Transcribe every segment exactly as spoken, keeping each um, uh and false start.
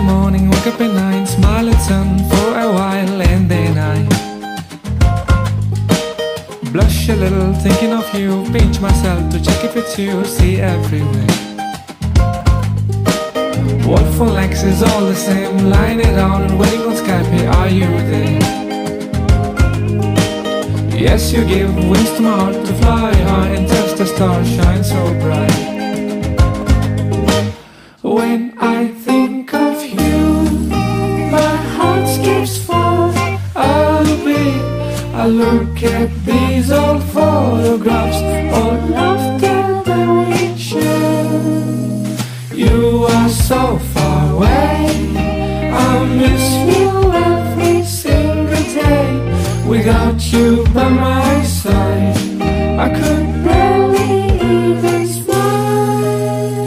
morning, wake up at nine, smile at sun for a while, and then I blush a little, thinking of you, pinch myself to check if it's you, see everywhere. What for likes is all the same, lying it down and waiting on Skype, hey, are you there? Yes, you give wings to my heart to fly high and touch the stars, shine so bright. When I think of you, my heart skips forward a bit. I look at these old photographs, all of them that we share. You are so far away, I miss you every single day. Without you by my side, I could barely even smile.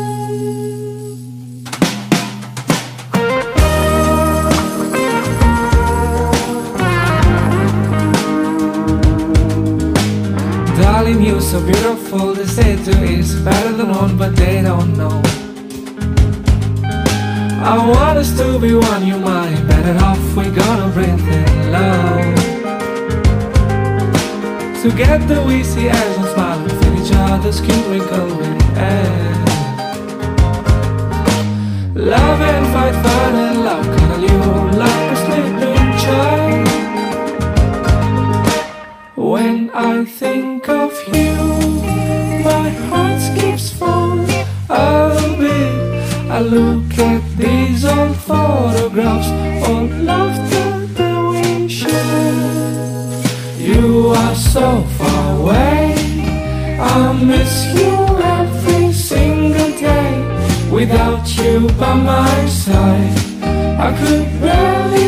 Darling, you're so beautiful, they say two is better than one, but they don't know. I want us to be one, you might better off, we're gonna breathe in love. Together we see eyes and smile and feel each other's skin wrinkle with air. Love and fight, fight and love, cuddle you like a sleeping child. When I think of you, my heart skips forward a bit. I look at these old photographs, all laughter that we share. You are so far away, I miss you every single day. Without you by my side, I could barely